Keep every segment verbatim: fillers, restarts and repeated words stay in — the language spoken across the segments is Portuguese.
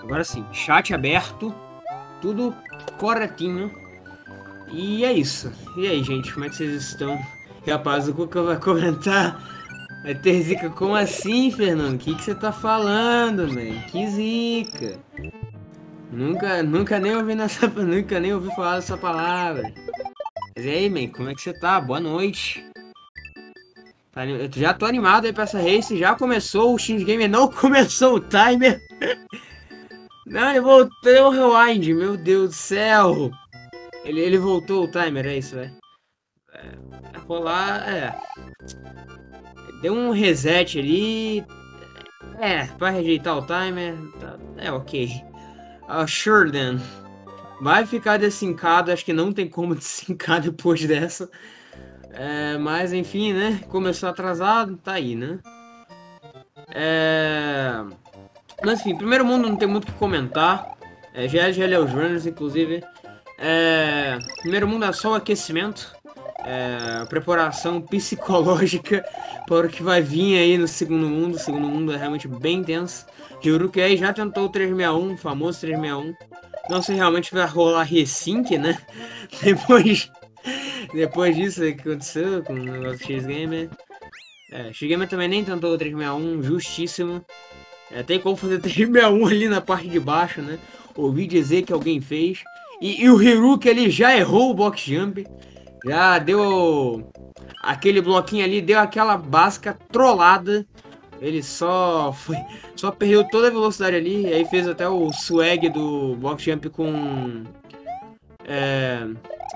Agora sim, chat aberto, tudo corretinho. E é isso. E aí, gente, como é que vocês estão? E, rapaz, o Cuca vai comentar. Vai ter zica. Como assim, Fernando? O que, que você tá falando, man? Que zica? Nunca, nunca nem ouvi nessa, nunca nem ouvi falar dessa palavra. Mas e aí, man, como é que você tá? Boa noite. Tá, eu já tô animado aí pra essa race. Já começou, o X-Gamer não começou o timer. Não, ele voltou o rewind, meu Deus do céu. Ele, ele voltou o timer, é isso, velho. É, rolar, é. Deu um reset ali. É, pra rejeitar o timer. Tá, é ok. Uh, sure then. Vai ficar desincado, acho que não tem como desincar depois dessa. É, mas enfim, né? Começou atrasado, tá aí, né? É... Mas enfim, primeiro mundo não tem muito o que comentar. É, G L G L é os runners, inclusive. É... Primeiro mundo é só o aquecimento. É... Preparação psicológica para o que vai vir aí no segundo mundo. O segundo mundo é realmente bem intenso. Ryuruki aí já tentou o trezentos e sessenta e um, o famoso trezentos e sessenta e um. Não sei realmente vai rolar resync, né? Depois, depois disso que aconteceu com o negócio do X-Gamer. É, X-Gamer também nem tentou o trezentos e sessenta e um, justíssimo. É, tem como fazer trezentos e sessenta e um ali na parte de baixo, né? Ouvi dizer que alguém fez. E, e o Hiruki ele já errou o box jump. Já deu aquele bloquinho ali, deu aquela básica trollada. Ele só foi, só perdeu toda a velocidade ali. E aí fez até o swag do box jump com... É,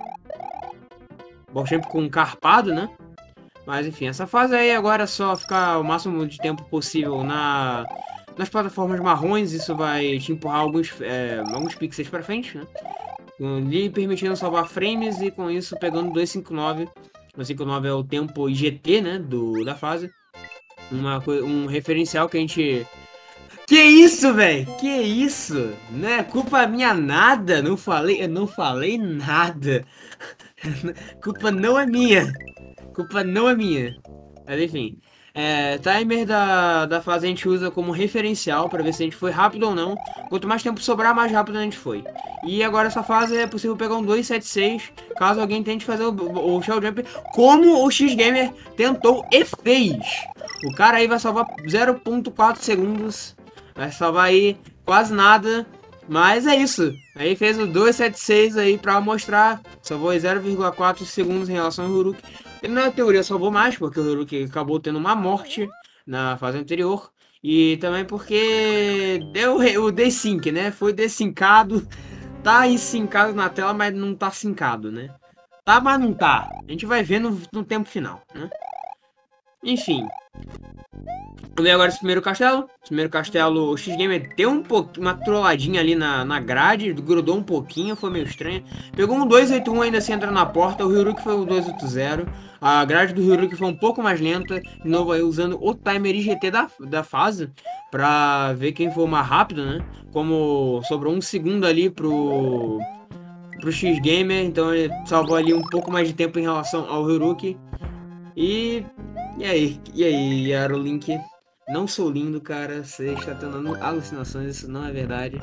box jump com carpado, né? Mas enfim, essa fase aí agora é só ficar o máximo de tempo possível na, nas plataformas marrons. Isso vai te empurrar alguns, é, alguns pixels para frente, né? Lhe permitindo salvar frames e com isso pegando duzentos e cinquenta e nove. duzentos e cinquenta e nove é o tempo I G T, né? Do, da fase. Uma, um referencial que a gente... Que isso, velho? Que isso? Não é culpa minha nada. Não falei, eu não falei nada. Culpa não é minha. Culpa não é minha. Mas enfim. É, timer da, da fase a gente usa como referencial para ver se a gente foi rápido ou não. Quanto mais tempo sobrar, mais rápido a gente foi. E agora essa fase é possível pegar um dois sete seis, caso alguém tente fazer o, o, o Shell Jump, como o X-Gamer tentou e fez. O cara aí vai salvar zero ponto quatro segundos. Vai salvar aí quase nada. Mas é isso. Aí fez o dois sete seis aí pra mostrar. Salvou zero vírgula quatro segundos em relação ao Hiruki. Ele na teoria salvou mais, porque o Hiruki acabou tendo uma morte na fase anterior. E também porque deu o desync, né? Foi desincado. Tá aí sincado na tela, mas não tá sincado, né? Tá, mas não tá. A gente vai ver no, no tempo final, né? Enfim. Vamos ver agora esse primeiro castelo. Esse primeiro castelo, o X-Gamer deu um pouquinho, uma trolladinha ali na, na grade, grudou um pouquinho, foi meio estranho. Pegou um dois oito um, ainda assim entra na porta. O Hiruki foi o dois oito zero. A grade do Hiruki foi um pouco mais lenta. De novo aí usando o timer I G T da, da fase pra ver quem for mais rápido, né? Como sobrou um segundo ali pro, pro X-Gamer, então ele salvou ali um pouco mais de tempo em relação ao Hiruki. E... E aí? E aí, Yarolink? Não sou lindo, cara. Você está tendo alucinações, isso não é verdade.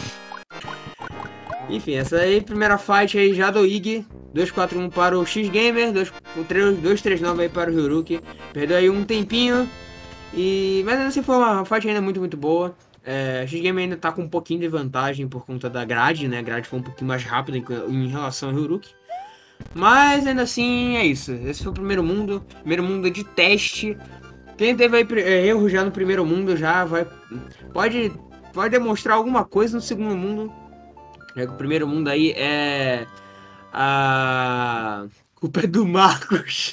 Enfim, essa aí, primeira fight aí já do Ig. dois quatro um para o X-Gamer, dois três nove aí para o Hiruki. Perdeu aí um tempinho. E... Mas assim, foi uma fight ainda muito, muito boa. É, X-Gamer ainda tá com um pouquinho de vantagem por conta da grade, né? A grade foi um pouquinho mais rápida em, em relação ao Hiruki. Mas ainda assim, é isso. Esse foi o primeiro mundo. Primeiro mundo de teste. Quem teve aí erro já no primeiro mundo já vai... Pode, pode demonstrar alguma coisa no segundo mundo. É que o primeiro mundo aí é... A culpa é do Marcos.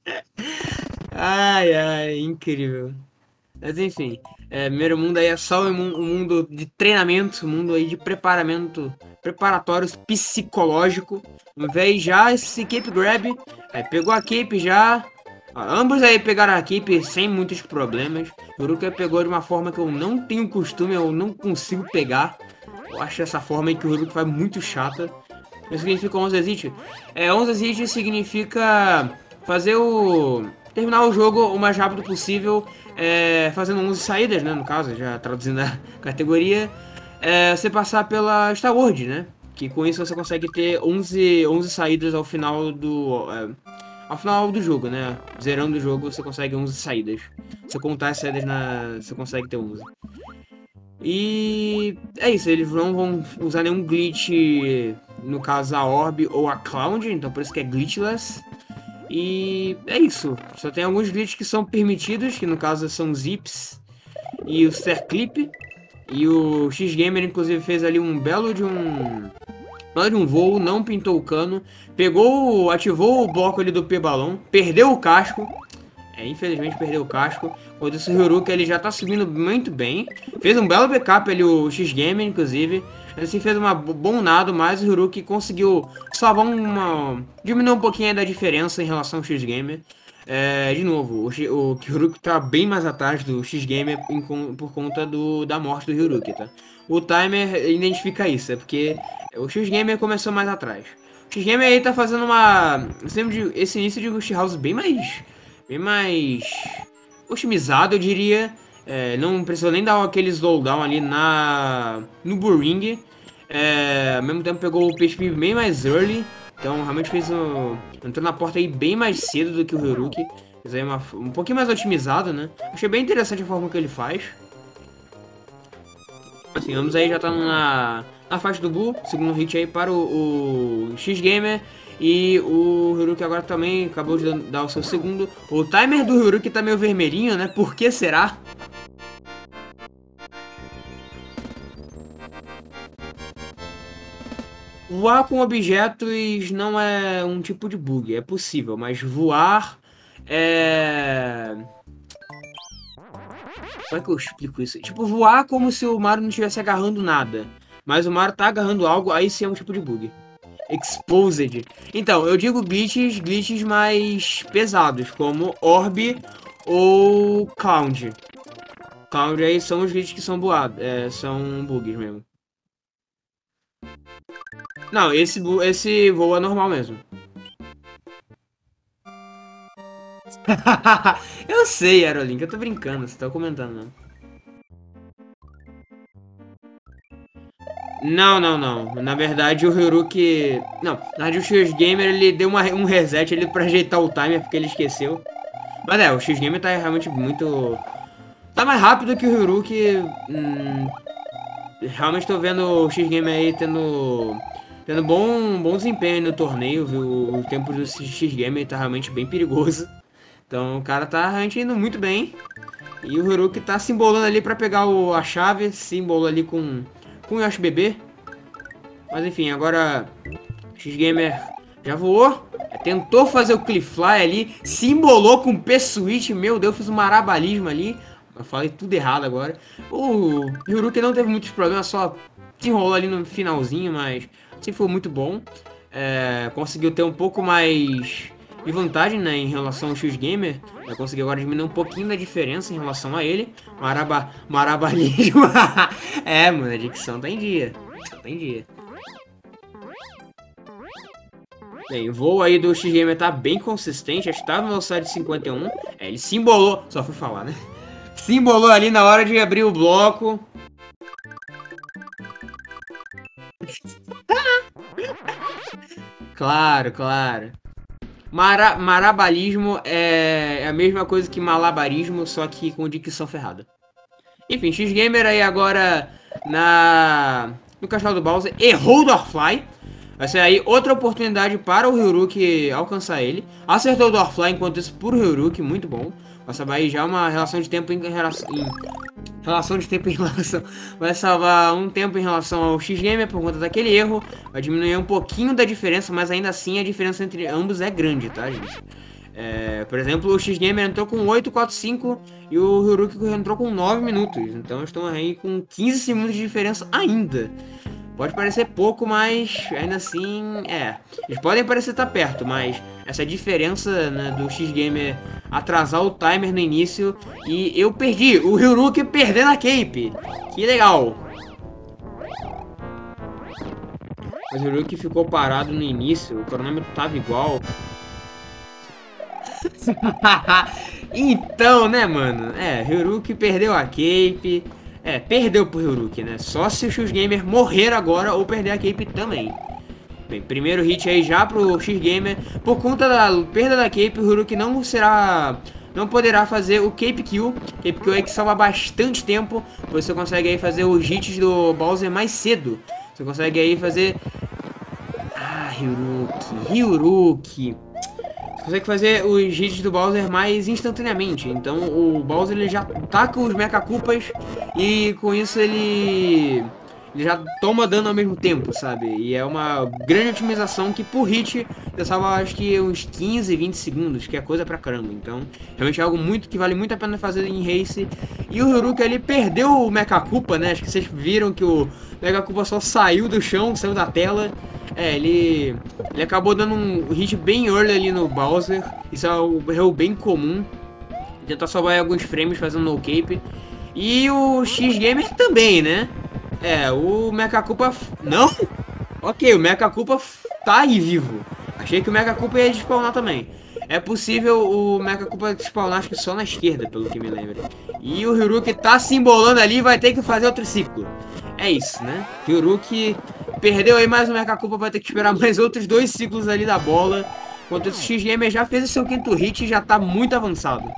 Ai, ai, incrível. Mas enfim, é, primeiro mundo aí é só um mundo de treinamento, um mundo aí de preparamento, preparatórios psicológico. Veio já esse Cape Grab, é, pegou a Cape já. Ambos aí pegaram a Cape sem muitos problemas. O Hiruki pegou de uma forma que eu não tenho costume, eu não consigo pegar. Eu acho essa forma aí que o Hiruki faz muito chata. Isso significa onze exit? É, onze exit significa fazer o... terminar o jogo o mais rápido possível, é, fazendo onze saídas, né, no caso, já traduzindo a categoria. é você passar pela Star World, né? Que com isso você consegue ter onze, onze saídas ao final do... É, ao final do jogo, né? Zerando o jogo, você consegue onze saídas. Se você contar as saídas, na, você consegue ter onze. E é isso, eles não vão usar nenhum glitch, no caso a Orb ou a Cloud, então por isso que é glitchless. E é isso, só tem alguns glitches que são permitidos, que no caso são zips e o Stair Clip. E o X-Gamer inclusive fez ali um belo de um... de um voo, não pintou o cano, pegou, ativou o bloco ali do P-Balão, perdeu o casco. É, infelizmente perdeu o casco. O desse Hyuruki ele já tá subindo muito bem. Fez um belo backup ali o X-Gamer, inclusive. Ele assim, fez uma bom nado, mas o Hyuruki conseguiu salvar uma... diminuir um pouquinho da diferença em relação ao X-Gamer. É, de novo, o, o Hyuruki tá bem mais atrás do X-Gamer por conta do, da morte do Hyuruki, tá? O timer identifica isso, é porque o X-Gamer começou mais atrás. O X-Gamer aí tá fazendo uma... esse início de Ghost House bem mais... bem mais otimizado, eu diria. É, não precisou nem dar aquele slowdown ali na no Burring. É, ao mesmo tempo pegou o P H P bem mais early. Então realmente fez um... entrou na porta aí bem mais cedo do que o Hyuruki. Fez aí uma, um pouquinho mais otimizado, né? Achei bem interessante a forma que ele faz. Assim, ambos aí já estão na, na faixa do Blue. Segundo hit aí para o, o X-Gamer. E o Hyuruki agora também acabou de dar o seu segundo. O timer do Hyuruki tá meio vermelhinho, né? Por que será? Voar com objetos não é um tipo de bug, é possível, mas voar é... como é que eu explico isso? Tipo, voar como se o Mario não estivesse agarrando nada. Mas o Mario tá agarrando algo, aí sim é um tipo de bug. Exposed. Então, eu digo glitches, glitches mais pesados, como Orb ou Cloud. Cloud aí são os glitches que são boados, é, são bugs mesmo. Não, esse, esse voo é normal mesmo. Eu sei, Aerolink, eu tô brincando, você tá comentando, não. Não, não, não. Na verdade, o Hyuruki... Não, na verdade, o X-Gamer, ele deu uma, um reset ali pra ajeitar o timer, porque ele esqueceu. Mas é, o X-Gamer tá realmente muito... tá mais rápido que o Hyuruki. Hum... Realmente tô vendo o X-Gamer aí tendo... tendo bom, bom desempenho no torneio, viu? O tempo do X-Gamer tá realmente bem perigoso. Então, o cara tá realmente indo muito bem. E o Hyuruki tá se embolando ali pra pegar o, a chave, se embolou ali com... com o Yoshi Bebê. Mas enfim, agora X-Gamer já voou. Tentou fazer o Cliffly ali. Se embolou com o P-Switch. Meu Deus, fiz um marabalismo ali. Eu falei tudo errado agora. O Hyuruki não teve muitos problemas, só se enrolou ali no finalzinho, mas assim foi muito bom. É, conseguiu ter um pouco mais de vantagem, né, em relação ao X-Gamer. Eu consegui agora diminuir um pouquinho da diferença em relação a ele. Maraba, marabalismo. É, mano, a dicção tá em dia. Tá em dia. Bem, o voo aí do X-Gamer tá bem consistente. Acho que tá no velocidade de cinquenta e um. É, ele se embolou. Só fui falar, né? Se embolou ali na hora de abrir o bloco. Claro, claro. Mara marabalismo é a mesma coisa que malabarismo, só que com dicção ferrada. Enfim, X-Gamer aí agora na... no Castelo do Bowser. Errou o Doorfly. Vai ser aí outra oportunidade para o Hyuruki alcançar ele. Acertou o Doorfly enquanto isso por Hyuruki, muito bom. Vai salvar aí já uma relação de tempo em relação... Em relação de tempo em relação... Vai salvar um tempo em relação ao X-Gamer por conta daquele erro. Vai diminuir um pouquinho da diferença, mas ainda assim a diferença entre ambos é grande, tá, gente? É, por exemplo, o X-Gamer entrou com oito quatro cinco e o Hyuruki entrou com nove minutos. Então estão aí com quinze segundos de diferença ainda. Pode parecer pouco, mas ainda assim, é. Eles podem parecer estar perto, mas essa diferença, né, do X-Gamer atrasar o timer no início e eu perdi. O Hyuruki perdendo a Cape. Que legal. Mas o Hyuruki ficou parado no início, o cronômetro tava igual. Então, né, mano? É, Hyuruki perdeu a Cape. É, perdeu pro Hyuruki, né? Só se o X-Gamer morrer agora ou perder a Cape também. Bem, primeiro hit aí já pro X-Gamer. Por conta da perda da Cape, o Hyuruki não será... Não poderá fazer o Cape Kill. Cape Kill é que salva bastante tempo. Você consegue aí fazer os hits do Bowser mais cedo. Você consegue aí fazer... Ah, Hyuruki, Hyuruki. Você consegue fazer os hits do Bowser mais instantaneamente. Então o Bowser ele já taca os Mecha Koopas e com isso ele... Ele já toma dano ao mesmo tempo, sabe? E é uma grande otimização que por hit eu salva acho que uns quinze, vinte segundos, que é coisa pra caramba. Então, realmente é algo muito que vale muito a pena fazer em race. E o Hyuruki ali perdeu o Mecha Koopa, né? Acho que vocês viram que o Mecha Koopa só saiu do chão, saiu da tela. É, ele, ele acabou dando um hit bem early ali no Bowser. Isso é um erro bem comum. Tentar salvar alguns frames fazendo no cape. E o X-Gamer também, né? É, o Mecha Koopa... Não? Ok, o Mecha Koopa tá aí vivo. Achei que o Mecha Koopa ia despawnar também. É possível o Mecha Koopa despawnar, acho que só na esquerda, pelo que me lembro. E o Hyuruki tá se embolando ali e vai ter que fazer outro ciclo. É isso, né? Hyuruki perdeu aí mais o Mecha Koopa, vai ter que esperar mais outros dois ciclos ali da bola. Enquanto esse X-Gamer já fez o seu quinto hit e já tá muito avançado.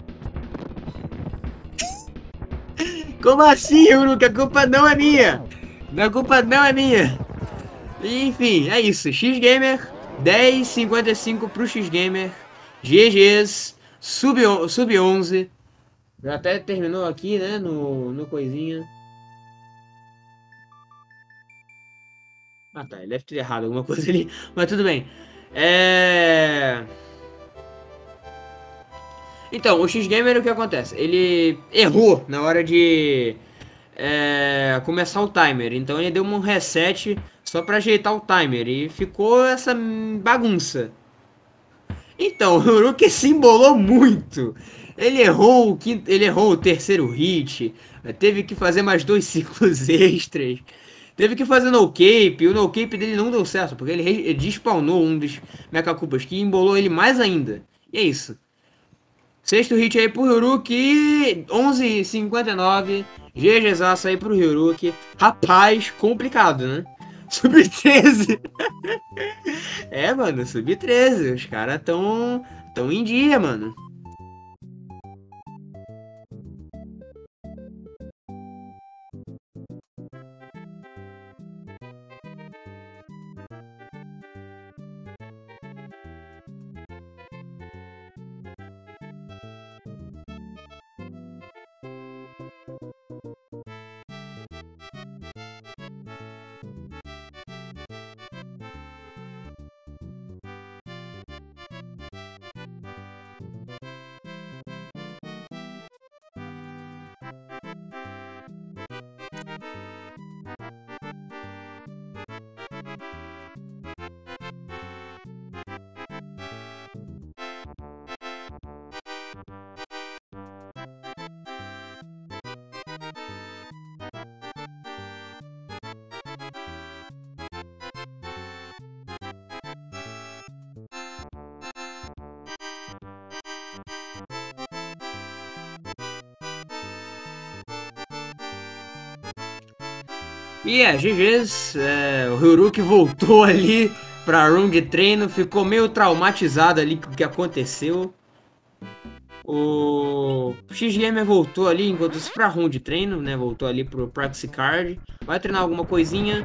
Como assim, Hyuruki? A culpa não é minha! A culpa não é minha! Enfim, é isso. X-Gamer, dez cinquenta e cinco pro X-Gamer. G Gs, sub, sub onze. Já até terminou aqui, né, no, no coisinha. Ah tá, ele deve ter errado alguma coisa ali, mas tudo bem. É... Então, o X-Gamer, o que acontece? Ele errou na hora de é, começar o timer. Então ele deu um reset só pra ajeitar o timer. E ficou essa bagunça. Então, o Uruki se embolou muito. Ele errou o quinto, ele errou o terceiro hit. Teve que fazer mais dois ciclos extras. Teve que fazer no cape. O no cape dele não deu certo, porque ele, ele despawnou um dos Mecha Koopas que embolou ele mais ainda. E é isso. Sexto hit aí pro Hyuruki, onze e cinquenta e nove. GGzaço aí pro Hyuruki. Rapaz, complicado, né? Sub treze. É, mano, sub treze. Os caras tão, tão em dia, mano. E é, G Gs, é, o Hyuruki voltou ali pra room de treino, ficou meio traumatizado ali com o que aconteceu. O X-Gamer voltou ali, enquanto isso pra room de treino, né? Voltou ali pro Practice Card. Vai treinar alguma coisinha.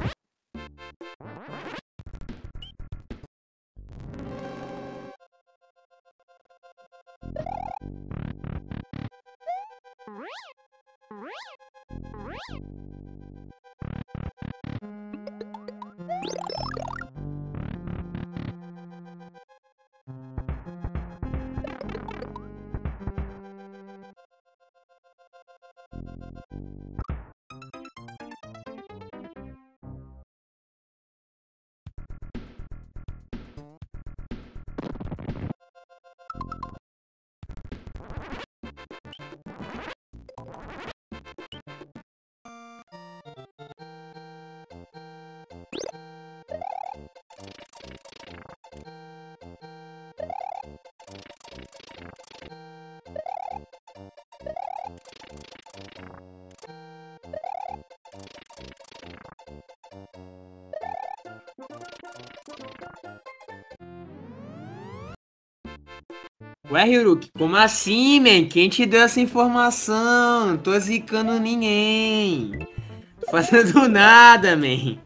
Ué, Hiruki, como assim, man? Quem te deu essa informação? Não tô zicando ninguém. Tô fazendo nada, man.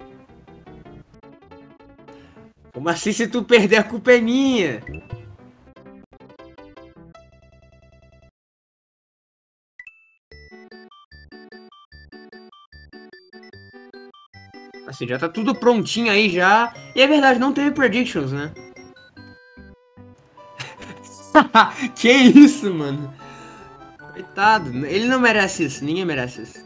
Como assim se tu perder a culpa é minha? Assim, já tá tudo prontinho aí já. E é verdade, não teve predictions, né? Que isso, mano? Coitado, ele não merece isso, ninguém merece isso.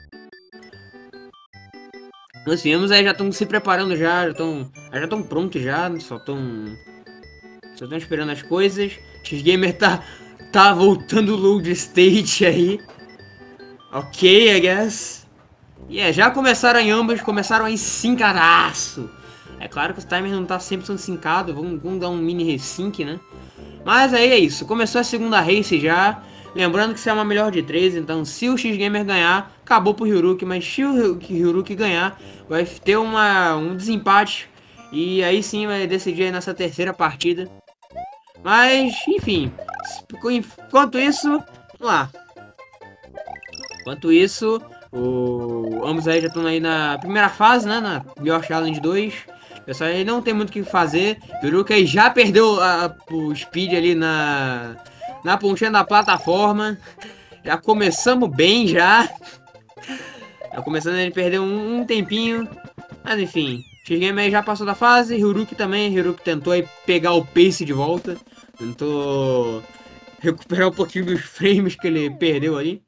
Os filmes aí já estão se preparando já, já estão já estão prontos já, só estão só estão esperando as coisas. X-Gamer tá tá voltando o load state aí. Ok, I guess. E yeah, já começaram em ambos, começaram aí sincadaço. É claro que os timers não tá cem por cento sincado, vamos, vamos dar um mini resync, né? Mas aí é isso, começou a segunda race já. Lembrando que isso é uma melhor de três, então se o X-Gamer ganhar, acabou pro Hiruki. Mas se o Hiruki ganhar, vai ter uma, um desempate. E aí sim vai decidir aí nessa terceira partida. Mas, enfim, enquanto isso, vamos lá. Enquanto isso, o... ambos aí já estão aí na primeira fase, né, na Yoshi Challenge dois. Pessoal, aí não tem muito o que fazer. O Hiruki aí já perdeu a, o speed ali na... na pontinha da plataforma. Já começamos bem já. Já começando a ele perder um, um tempinho. Mas enfim. X-Game aí já passou da fase. Hiruki também. Hiruki tentou aí pegar o pace de volta. Tentou recuperar um pouquinho dos frames que ele perdeu ali.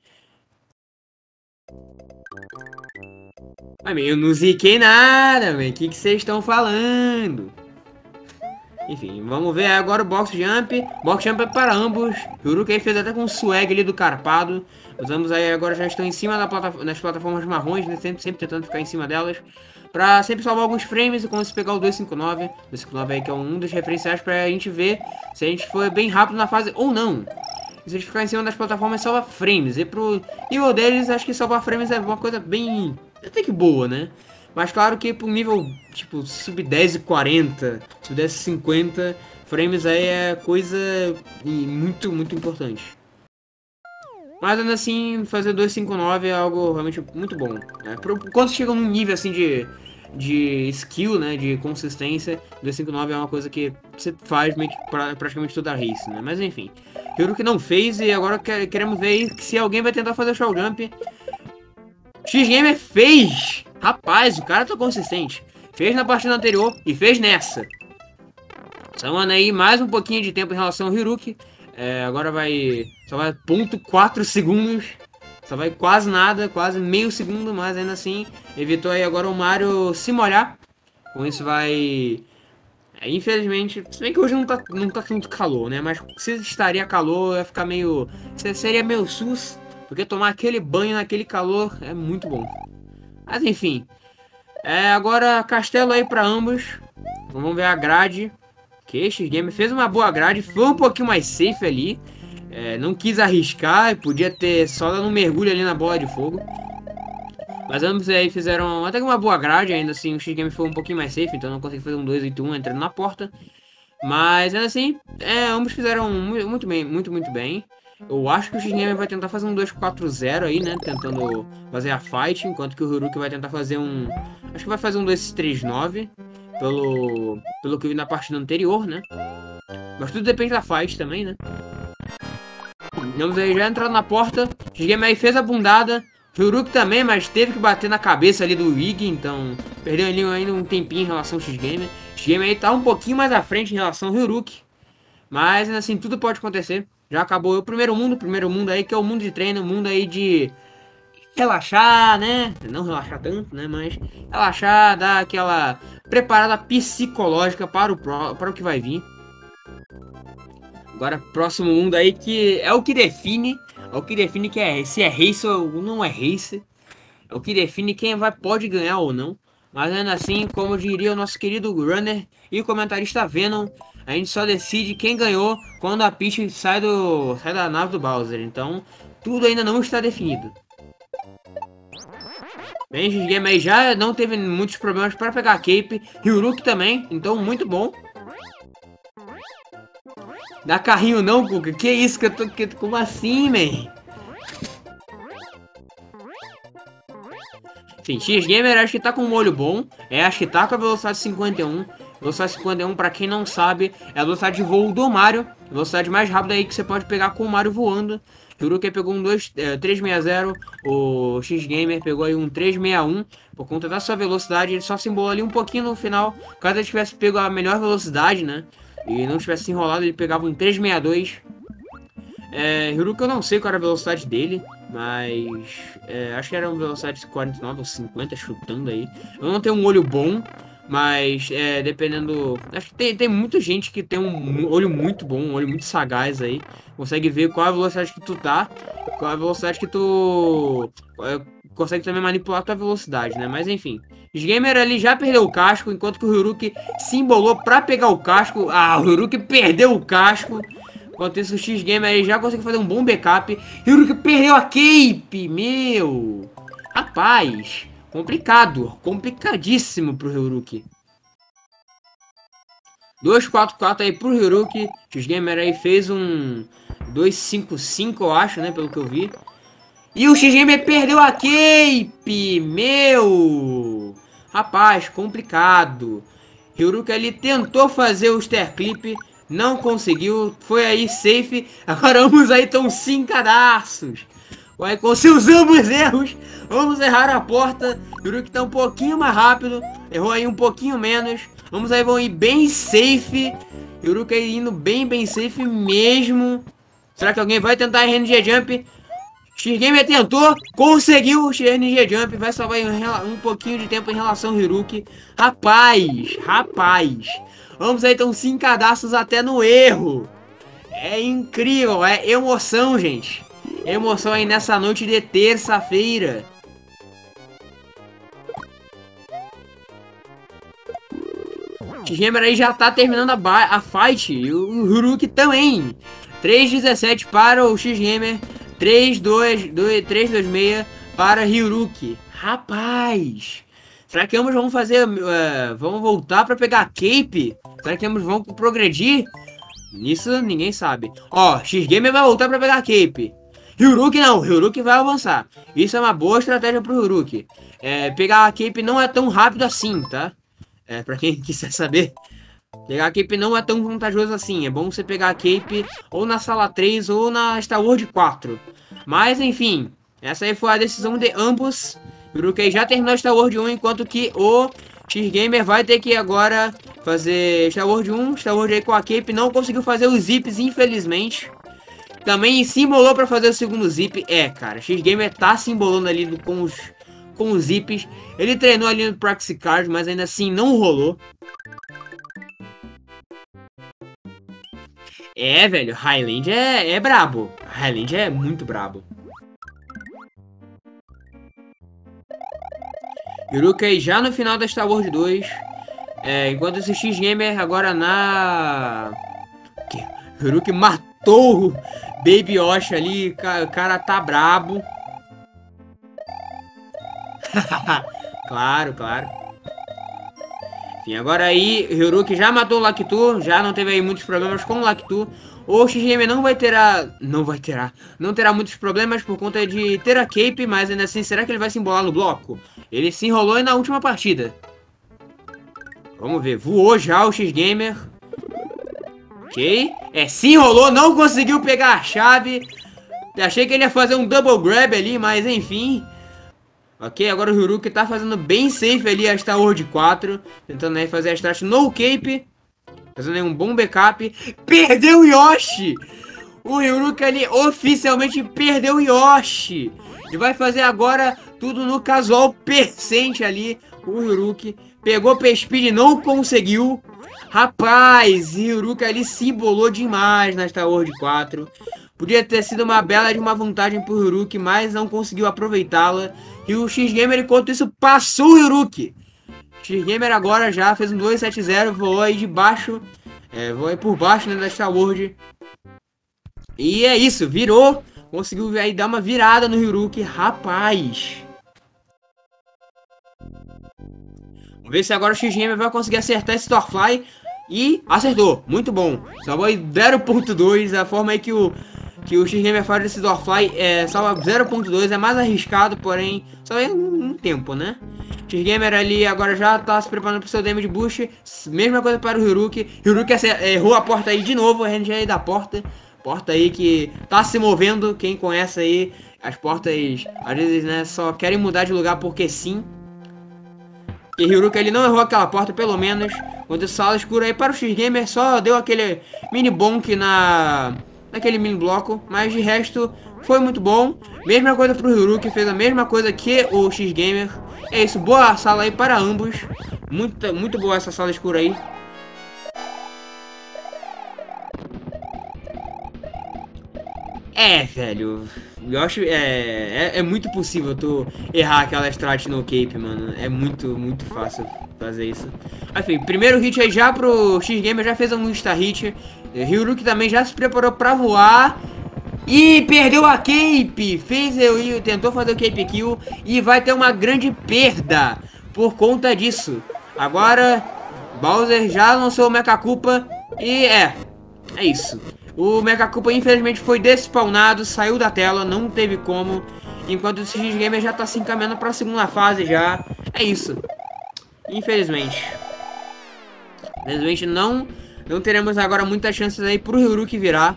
Mas eu não ziquei nada, velho. O que vocês estão falando? Enfim, vamos ver agora o box jump. Box jump é para ambos. Hiruki aí fez até com o swag ali do carpado. Os ambos aí agora já estão em cima da plata das plataformas marrons, né? Sempre, sempre tentando ficar em cima delas. Pra sempre salvar alguns frames e conseguir pegar o dois cinco nove. dois cinco nove aí que é um dos referenciais pra gente ver se a gente foi bem rápido na fase ou não. E se a gente ficar em cima das plataformas salva frames. E pro nível deles, acho que salvar frames é uma coisa bem... até que boa, né? Mas claro que pro nível, tipo, sub dez e quarenta, sub dez e cinquenta frames aí é coisa muito, muito importante. Mas ainda assim, fazer dois cinco nove é algo realmente muito bom. Né? Quando chega num nível assim de, de skill, né, de consistência, dois cinco nove é uma coisa que você faz meio que pra, praticamente toda a race, né? Mas enfim, Hiruki não fez e agora queremos ver se alguém vai tentar fazer o shell jump. X-Gamer fez! Rapaz, o cara tá consistente. Fez na partida anterior e fez nessa. Somando aí mais um pouquinho de tempo em relação ao Hiruki. É, agora vai... só vai ponto quatro segundos. Só vai quase nada, quase meio segundo, mas ainda assim evitou aí agora o Mario se molhar. Com isso vai... É, infelizmente, se bem que hoje não tá, não tá muito calor, né? Mas se estaria calor, ia ficar meio... seria meio sus. Porque tomar aquele banho naquele calor é muito bom. Mas enfim. É, agora castelo aí pra ambos. Vamos ver a grade. Que X-Game fez uma boa grade. Foi um pouquinho mais safe ali. É, não quis arriscar. Podia ter só dado um mergulho ali na bola de fogo. Mas ambos aí fizeram até que uma boa grade. Ainda assim o X-Game foi um pouquinho mais safe. Então não consegui fazer um dois oito um entrando na porta. Mas ainda assim, é, ambos fizeram muito bem. Muito, muito bem. Eu acho que o X-Gamer vai tentar fazer um dois quatro zero aí, né? Tentando fazer a fight, enquanto que o Hiruki vai tentar fazer um... acho que vai fazer um dois três nove, pelo, pelo que eu vi na partida anterior, né? Mas tudo depende da fight também, né? Vamos aí, já entrando na porta. O X-Gamer aí fez a bundada. O Hiruki também, mas teve que bater na cabeça ali do Iggy, então... perdeu ali ainda um tempinho em relação ao X-Gamer. O X-Gamer aí tá um pouquinho mais à frente em relação ao Hiruki. Mas, assim, tudo pode acontecer. Já acabou o primeiro mundo, o primeiro mundo aí, que é o mundo de treino, o mundo aí de relaxar, né? Não relaxar tanto, né? Mas relaxar, dar aquela preparada psicológica para o, pro, para o que vai vir. Agora, próximo mundo aí, que é o que define, é o que define que é, se é race ou não é race. É o que define quem vai, pode ganhar ou não. Mas ainda assim, como diria o nosso querido runner e comentarista Venom, a gente só decide quem ganhou quando a Peach sai, do, sai da nave do Bowser. Então, tudo ainda não está definido. Bem, X-Game aí já não teve muitos problemas para pegar a Cape. Hyuruki também, então muito bom. Dá carrinho não, Kuka? Que isso que eu tô... Que, como assim, man? Enfim, X-Gamer acho que tá com um olho bom. É, acho que tá com a velocidade cinquenta e um. Velocidade cinquenta e um, pra quem não sabe, é a velocidade de voo do Mario. Velocidade mais rápida aí que você pode pegar com o Mario voando. Hyuruki pegou um dois, é, trezentos e sessenta, o X-Gamer pegou aí um trezentos e sessenta e um. Por conta da sua velocidade, ele só se embolou ali um pouquinho no final. Caso ele tivesse pego a melhor velocidade, né? E não tivesse se enrolado, ele pegava um trezentos e sessenta e dois. É, Hyuruki eu não sei qual era a velocidade dele, mas é, acho que era uma velocidade de quarenta e nove ou cinquenta, chutando aí. Eu não tenho um olho bom, mas é, dependendo... Acho que tem, tem muita gente que tem um olho muito bom, um olho muito sagaz aí. Consegue ver qual é a velocidade que tu tá, qual é a velocidade que tu... É, consegue também manipular a tua velocidade, né? Mas enfim. Os Gamer ali já perdeu o casco, enquanto que o Hyuruki se embolou pra pegar o casco. Ah, o Hyuruki perdeu o casco. Enquanto isso, o X-Gamer aí já conseguiu fazer um bom backup. Hyuruki perdeu a Cape, meu! Rapaz, complicado, complicadíssimo pro Hyuruki. dois quatro quatro aí pro Hyuruki. X-Gamer aí fez um dois cinco cinco, eu acho, né, pelo que eu vi. E o X-Gamer perdeu a Cape, meu! Rapaz, complicado. Hyuruki ali tentou fazer o Stair Clip, não conseguiu, foi aí safe. Agora ambos aí estão cincadaços. Vai com seus ambos erros, vamos errar a porta. Hyuruki tá um pouquinho mais rápido, errou aí um pouquinho menos. Vamos aí, vão ir bem safe. Hyuruki aí indo bem, bem safe mesmo. Será que alguém vai tentar R N G Jump? X-Gamer tentou, conseguiu o R N G Jump, vai salvar um pouquinho de tempo em relação ao Hyuruki. Rapaz, rapaz, vamos aí, então cinco cadastros até no erro. É incrível, é emoção, gente. Emoção aí nessa noite de terça-feira. X-Gamer aí já tá terminando a, a fight, e o Hyuruki também. três dezessete para o X-Gamer. três dois seis para Hyuruki. Rapaz! Será que ambos vão fazer... Uh, vão voltar para pegar a Cape? Será que ambos vão progredir? Nisso ninguém sabe. Ó, X-Gamer vai voltar para pegar a Cape. Hyuruki não, Hyuruki vai avançar. Isso é uma boa estratégia pro Hyuruki. É, pegar a Cape não é tão rápido assim, tá? É, pra quem quiser saber. Pegar a Cape não é tão vantajoso assim. É bom você pegar a Cape ou na sala três ou na Star World quatro. Mas enfim, essa aí foi a decisão de ambos. O Hyuruki já terminou a Star World um, enquanto que o X-Gamer vai ter que agora fazer Star World um. Star World aí com a Cape não conseguiu fazer os zips, infelizmente. Também se embolou pra fazer o segundo zip. É, cara, X-Gamer tá se embolando ali com os, com os zips. Ele treinou ali no Practice Card, mas ainda assim não rolou. É, velho, Highland é, é brabo. Highland é muito brabo. Hyuruki já no final da Star Wars dois. É, enquanto esse X-Gamer agora na... Hyuruki matou o Baby Yoshi ali. O cara tá brabo. Claro, claro. Enfim, agora aí, Hyuruki já matou o Lakitu, já não teve aí muitos problemas com o Lakitu. O X-Gamer não vai ter a... Não vai ter a... Não terá muitos problemas por conta de ter a Cape, mas ainda assim, será que ele vai se embolar no bloco? Ele se enrolou na última partida. Vamos ver, voou já o X-Gamer. Ok. É, se enrolou, não conseguiu pegar a chave. Achei que ele ia fazer um double grab ali, mas enfim... Ok, agora o Hyuruki tá fazendo bem safe ali a Star World quatro. Tentando aí fazer a strat no Cape. Fazendo aí um bom backup. Perdeu o Yoshi! O Hyuruki ali oficialmente perdeu o Yoshi. E vai fazer agora tudo no casual percente ali. O Hyuruki pegou P-Speed, não conseguiu. Rapaz, o Hyuruki ali se embolou demais na Star World quatro. Podia ter sido uma bela de uma vantagem pro Hyuruki, mas não conseguiu aproveitá-la. E o X-Gamer, enquanto isso, passou o Hyuruki. X-Gamer agora já fez um dois sete zero, voou aí de baixo. É, voou aí por baixo, né, da Star World. E é isso, virou. Conseguiu aí dar uma virada no Hyuruki, rapaz. Vamos ver se agora o X-Gamer vai conseguir acertar esse Torfly. E acertou, muito bom. Salvou aí zero ponto dois, a forma aí que o, que o X-Gamer faz desse Torfly é salva zero ponto dois, é mais arriscado, porém só é um, um tempo, né? X-Gamer ali agora já tá se preparando pro seu damage boost. Mesma coisa para o Hiruki. Hiruki errou a porta aí de novo, a gente aí da porta. Porta aí que tá se movendo, quem conhece aí, as portas às vezes, né, só querem mudar de lugar porque sim. E Hiruki ele não errou aquela porta, pelo menos. Quando o sala escura aí para o X-Gamer, só deu aquele mini bonk na naquele mini bloco, mas de resto foi muito bom. Mesma coisa para o Hiruki, fez a mesma coisa que o X-Gamer. É isso, boa sala aí para ambos. Muito, muito boa essa sala escura aí. É, velho, eu acho, é, é, é muito possível tu errar aquela strat no Cape, mano. É muito, muito fácil fazer isso. Enfim, primeiro hit aí já pro X-Gamer, já fez um insta-hit. Hiruki também já se preparou pra voar. E perdeu a Cape, fez eu tentou fazer o Cape Kill e vai ter uma grande perda por conta disso. Agora, Bowser já lançou o Mecha Koopa e é, é isso. O Mecha Koopa infelizmente foi despawnado, saiu da tela, não teve como. Enquanto o X-Gamer já tá se encaminhando para a segunda fase já. É isso. Infelizmente. Infelizmente não, não teremos agora muitas chances aí pro Hiruki virar.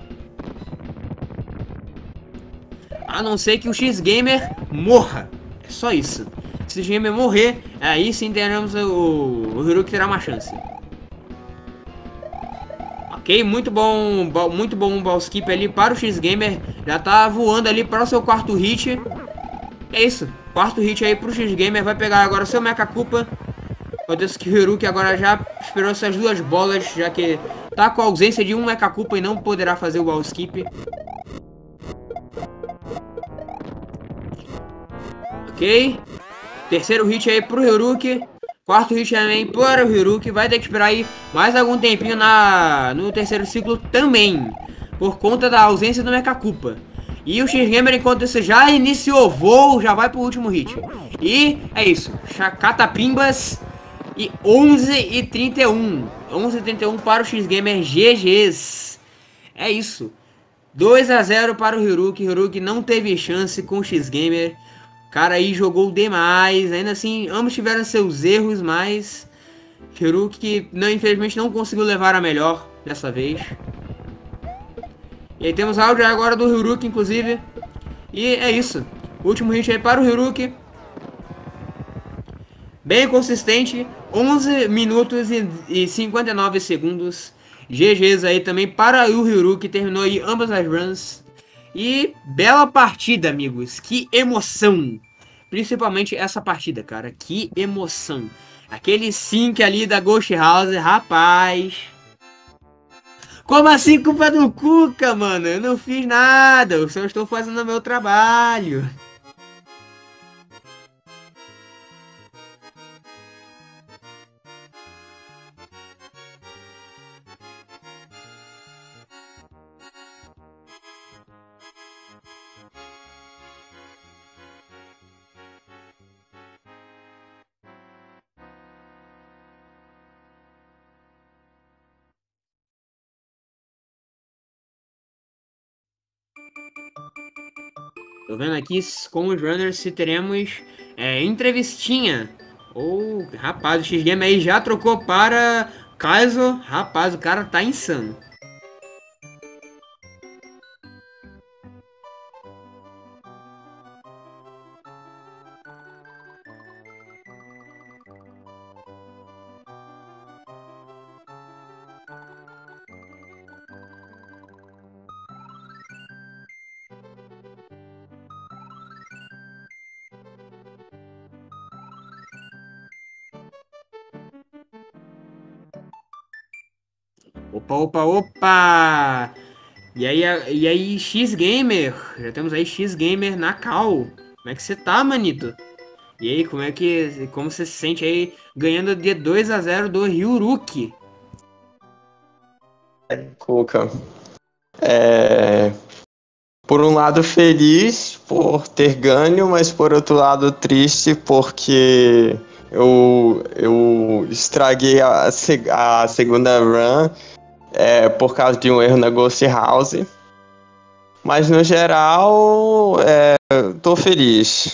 A não ser que o X-Gamer morra. É só isso. Se o X-Gamer morrer, aí sim teremos o, o Hiruki terá uma chance. Ok, muito bom, muito bom um ball skip ali para o X-Gamer. Já tá voando ali para o seu quarto hit. É isso, quarto hit aí para o X-Gamer. Vai pegar agora o seu Mecha Koopa. Acontece que o Hiruki agora já esperou essas duas bolas, já que tá com a ausência de um Mecha Koopa e não poderá fazer o ball skip. Ok, terceiro hit aí para o Hiruki. Quarto hit também para o Hiruki. Vai ter que esperar aí mais algum tempinho na, no terceiro ciclo também. Por conta da ausência do Mecha Koopa. E o X-Gamer, enquanto isso já iniciou voo, já vai pro último hit. E é isso. Catapinbas. E onze e trinta e um. onze e trinta e um para o X-Gamer. G Gs. É isso. dois a zero para o Hiruki. Hiruki não teve chance com o X-Gamer. O cara aí jogou demais, ainda assim, ambos tiveram seus erros, mas Hiruki, não, infelizmente, não conseguiu levar a melhor dessa vez. E aí temos áudio agora do Hiruki, inclusive. E é isso. Último hit aí para o Hiruki. Bem consistente, onze minutos e cinquenta e nove segundos. G Gs aí também para o Hiruki, terminou aí ambas as runs. E bela partida, amigos. Que emoção. Principalmente essa partida, cara. Que emoção. Aquele sync ali da Ghost House, rapaz. Como assim culpa do Cuca, mano? Eu não fiz nada. Eu só estou fazendo o meu trabalho. Tô vendo aqui com os runners se teremos é, entrevistinha. Ou, oh, rapaz, o X-Game aí já trocou para Kaizo. Rapaz, o cara tá insano. Opa, opa, opa! E aí, e aí, X-Gamer? Já temos aí X-Gamer na cal. Como é que você tá, manito? E aí, como é que... Como você se sente aí ganhando de dois a zero do Hiruki? Cuca. É... Por um lado feliz por ter ganho, mas por outro lado triste porque Eu, eu estraguei a, se- a segunda run é, por causa de um erro na Ghost House. Mas no geral, é, tô feliz.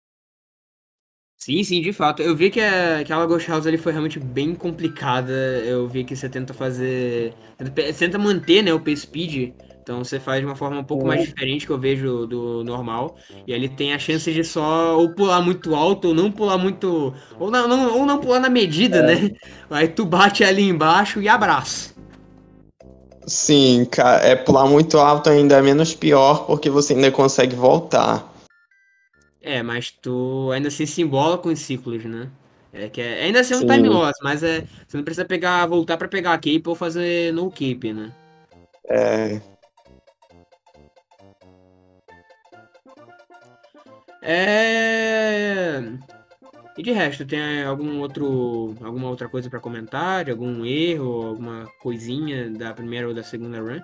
Sim, sim, de fato. Eu vi que a, aquela Ghost House ali foi realmente bem complicada. Eu vi que você tenta fazer. Tenta, tenta manter, né, o pace speed. Então você faz de uma forma um pouco mais diferente que eu vejo do normal. E ele tem a chance de só ou pular muito alto, ou não pular muito. Ou não, não- ou não pular na medida, né? Aí tu bate ali embaixo e abraça. Sim, ca- é pular muito alto ainda é menos pior porque você ainda consegue voltar. É, mas tu ainda assim se embola com os ciclos, né? É que é, ainda assim é um time Sim, loss, mas é, você não precisa pegar, voltar pra pegar a cape ou fazer no cape, né? é, É... E de resto, tem algum outro, alguma outra coisa pra comentar? Algum erro, alguma coisinha da primeira ou da segunda run?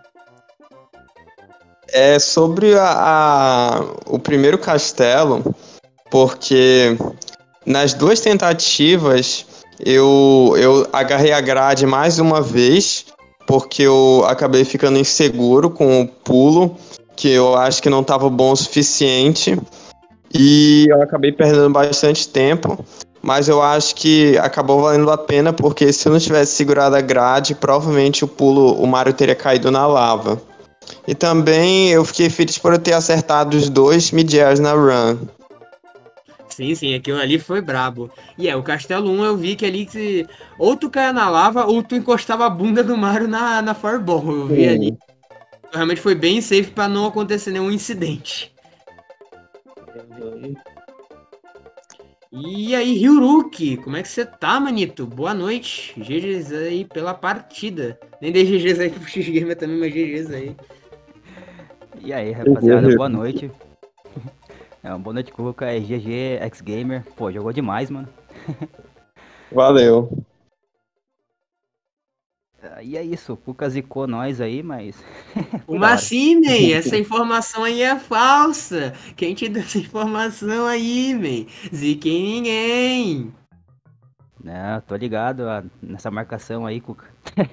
é sobre a, a- o primeiro castelo, porque nas duas tentativas eu, eu agarrei a grade mais uma vez, porque eu acabei ficando inseguro com o pulo, que eu acho que não estava bom o suficiente. E eu acabei perdendo bastante tempo, mas eu acho que acabou valendo a pena, porque se eu não tivesse segurado a grade, provavelmente o pulo, o Mario teria caído na lava. E também eu fiquei feliz por eu ter acertado os dois mid-airs na run. Sim, sim, aquilo ali foi brabo. E é, o Castelo um eu vi que ali que ou tu caia na lava ou tu encostava a bunda do Mario na, na Fireball. Eu vi ali. Sim. Realmente foi bem safe pra não acontecer nenhum incidente. E aí, Hyuruki, como é que você tá, manito? Boa noite. G Gs aí pela partida. Nem dei G Gs aí pro X-Gamer também, mas G Gs aí. E aí, rapaziada, boa noite. É, uma boa noite, Cuca. É G G, X-Gamer. Pô, jogou demais, mano. Valeu. Ah, E é isso, o Cuca zicou nós aí, mas foi Como da hora. assim, man? Essa informação aí é falsa. Quem te deu essa informação aí, man? Ziquei ninguém. Né, tô ligado ah, nessa marcação aí, Cuca.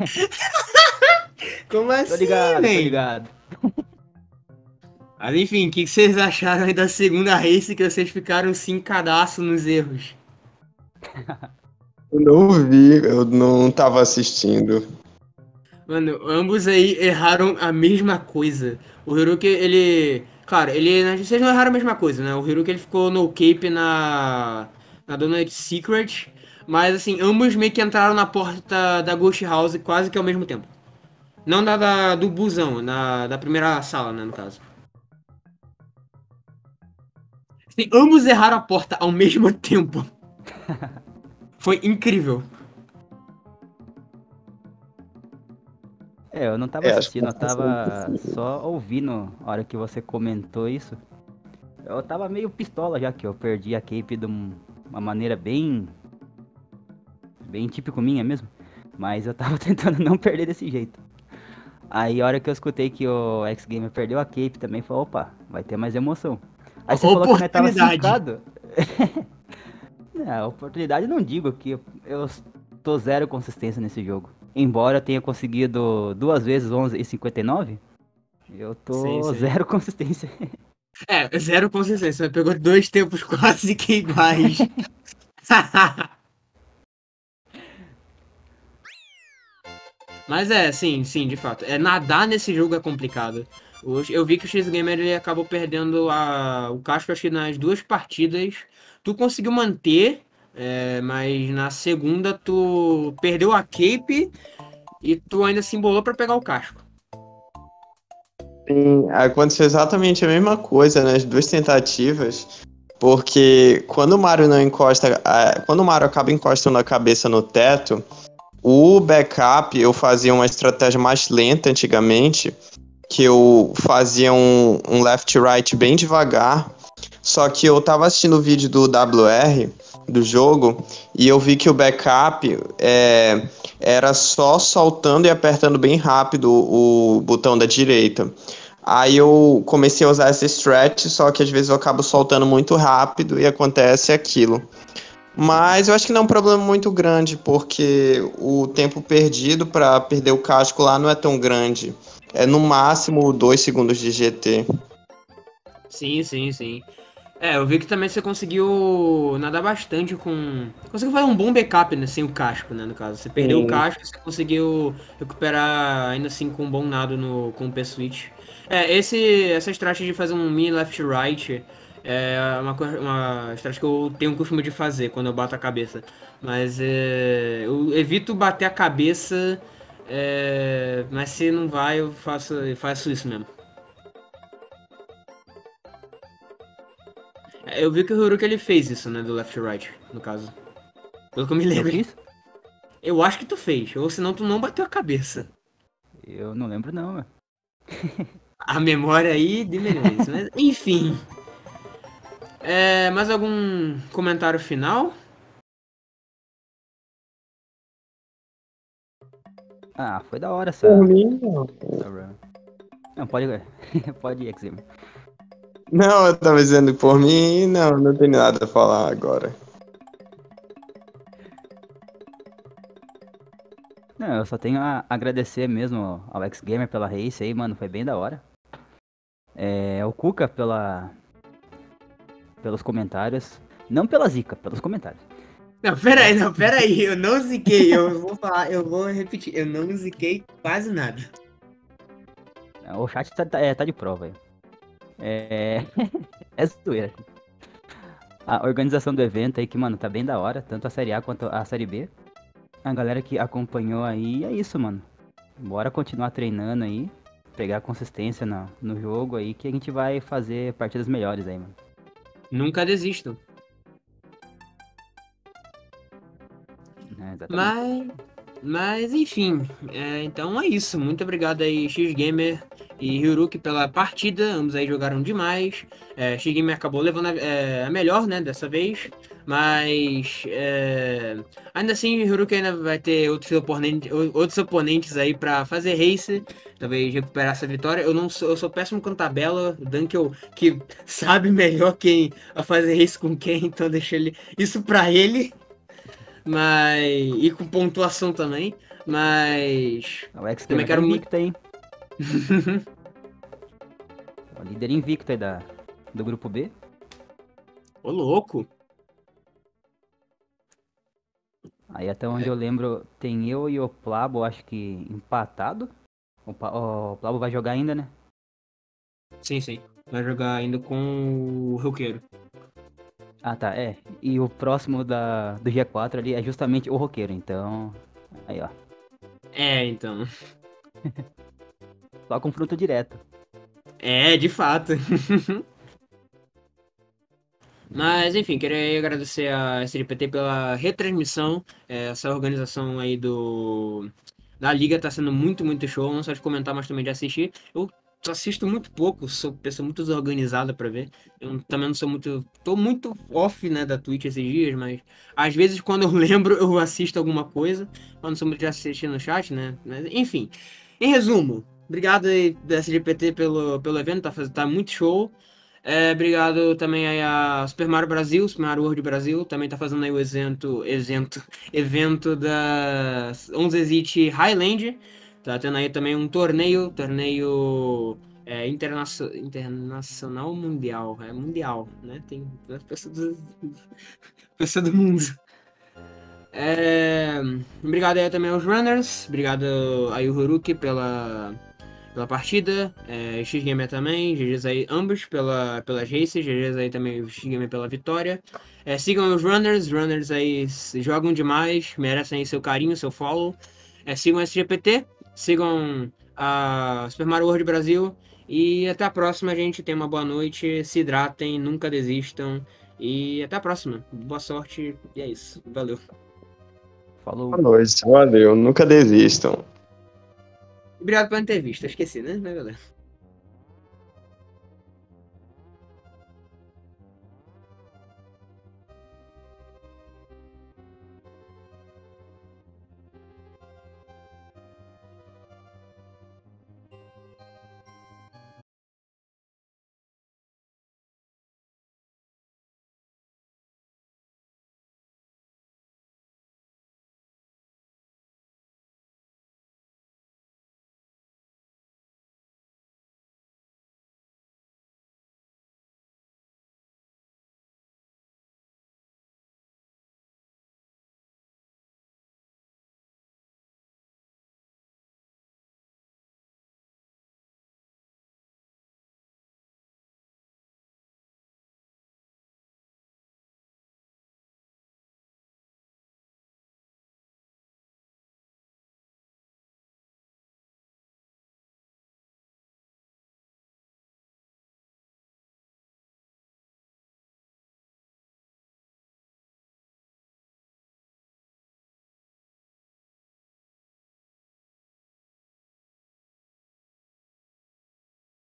Como Tô assim, ligado, tô man? ligado. Mas enfim, o que que vocês acharam aí da segunda race que vocês ficaram cincadaço nos erros? Eu não vi, eu não tava assistindo. Mano, ambos aí erraram a mesma coisa. O Hiruki, ele. Claro, ele. Vocês não erraram a mesma coisa, né? O Hiruki ele ficou no cape na. Na Donut Secret. Mas assim, ambos meio que entraram na porta da Ghost House quase que ao mesmo tempo. Não da, da- do busão, na, da primeira sala, né, no caso. Assim, ambos erraram a porta ao mesmo tempo. Foi incrível. É, eu não tava É, acho que assistindo, eu tava só ouvindo a hora que você comentou isso. Eu tava meio pistola já que eu perdi a cape de um- uma maneira bem. bem típico minha mesmo. Mas eu tava tentando não perder desse jeito. Aí a hora que eu escutei que o X-Gamer perdeu a cape também, falei, opa, vai ter mais emoção. Aí você falou que nós tava Oportunidade. sincado. Não, oportunidade não digo que eu, eu tô zero consistência nesse jogo. Embora eu tenha conseguido duas vezes onze e cinquenta e nove, eu Sim, tô sim. zero consistência. É, zero consistência. Pegou dois tempos quase que iguais. Mas é, sim, sim, de fato. É, nadar nesse jogo é complicado. Hoje, eu vi que o X-Gamer ele acabou perdendo a, o casco, acho que nas duas partidas. Tu conseguiu manter, é, mas na segunda tu perdeu a cape e tu ainda se embolou pra pegar o casco. Sim, aconteceu exatamente a mesma coisa nas duas tentativas, porque quando o Mario não encosta, a- quando o Mario acaba encostando a cabeça no teto, o backup eu fazia uma estratégia mais lenta antigamente, que eu fazia um, um left right bem devagar, só que eu tava assistindo o vídeo do W R do jogo e eu vi que o backup é, era só soltando e apertando bem rápido o botão da direita. Aí eu comecei a usar essa stretch, só que às vezes eu acabo soltando muito rápido e acontece aquilo. Mas eu acho que não é um problema muito grande, porque o tempo perdido para perder o casco lá não é tão grande. É no máximo dois segundos de G T. Sim, sim, sim. É, eu vi que também você conseguiu nadar bastante com. Conseguiu fazer um bom backup, né? Sem o casco, né? No caso. Você perdeu o Sim. casco e você conseguiu recuperar ainda assim com um bom nado no, com o P-Switch. É, esse, essa estratégia de fazer um mini left-right é uma, co- uma estratégia que eu tenho o costume de fazer quando eu bato a cabeça. Mas é, eu evito bater a cabeça, é, mas se não vai, eu faço, eu faço isso mesmo. É, eu vi que o Hiruka ele fez isso, né? Do left-right, no caso. Pelo que eu me Eu lembro. fiz? Eu acho que tu fez, ou senão tu não bateu a cabeça. Eu não lembro não, meu. A memória aí de milhões, mas enfim. É, mais algum comentário final? Ah, foi da hora Por essa, mim, não. essa run. Não, pode, pode ir, Xavier. Não, eu tava dizendo por mim, não, não tem nada a falar agora. Não, eu só tenho a agradecer mesmo ao X-Gamer pela race aí, mano, foi bem da hora. É, o Kuka pela, pelos comentários. Não pela zica, pelos comentários. Não, pera aí, não, pera aí, eu não ziquei, eu vou falar, eu vou repetir, eu não ziquei quase nada. O chat tá, tá, é, tá de prova aí. É. É zoeira. A organização do evento aí, que, mano, tá bem da hora, tanto a Série A quanto a Série B. A galera que acompanhou aí, é isso, mano. Bora continuar treinando aí, pegar consistência no, no jogo aí, que a gente vai fazer partidas melhores aí, mano. Nunca desistam. É, exatamente. Mas, mas enfim, é, então é isso. Muito obrigado aí, X-Gamer e Hiruki pela partida. Ambos aí jogaram demais. É, X-Gamer acabou levando a, é, a melhor, né, dessa vez. Mas é, ainda assim, Hiruki ainda vai ter outros oponentes, outros oponentes aí pra fazer race. Talvez recuperar essa vitória. Eu não sou, eu sou péssimo com tabela. O Dunkel que sabe melhor quem a fazer race com quem, então deixa ele isso pra ele. Mas. E com pontuação também. Mas. O Também X-Gamer tá quero muito. invicto aí. O líder invicto aí da, do grupo B. Ô, louco. Aí até onde eu lembro, tem eu e o Plabo, acho que empatado. O, Pa- o Plabo vai jogar ainda, né? Sim, sim. Vai jogar ainda com o roqueiro. Ah, tá, é. E o próximo da, do G quatro ali é justamente o roqueiro, então. Aí, ó. É, então. Só confronto direto. É, de fato. Mas, enfim, queria agradecer a S L P T pela retransmissão. É, essa organização aí do da liga tá sendo muito, muito show. Não só de comentar, mas também de assistir. Eu assisto muito pouco, sou pessoa muito desorganizada pra ver. Eu também não sou muito. Tô muito off, né, da Twitch esses dias, mas às vezes quando eu lembro eu assisto alguma coisa. Mas não sou muito de assistir no chat, né? Mas, enfim. Em resumo, obrigado aí da S L P T pelo, pelo evento, tá, faz- tá muito show. É, obrigado também aí a Super Mario Brasil, Super Mario World Brasil, também tá fazendo aí o evento, evento, evento da onze Exit Highland. Tá tendo aí também um torneio, torneio é, internacio, internacional mundial, é mundial, né? Tem pessoa do, pessoa do mundo. É, obrigado aí também aos runners, obrigado aí o Haruki pela pela partida, é, X-Gamer também, G Gs aí ambos pela, pelas races, G Gs aí também o X-Gamer pela vitória. É, sigam os runners, runners aí jogam demais, merecem aí seu carinho, seu follow. É, sigam o S G P T, sigam a Super Mario World Brasil e até a próxima, gente. Tenham uma boa noite, se hidratem, nunca desistam e até a próxima. Boa sorte e é isso. Valeu. Falou. Boa noite, valeu, nunca desistam. Obrigado pela entrevista, esqueci, né? Mas valeu.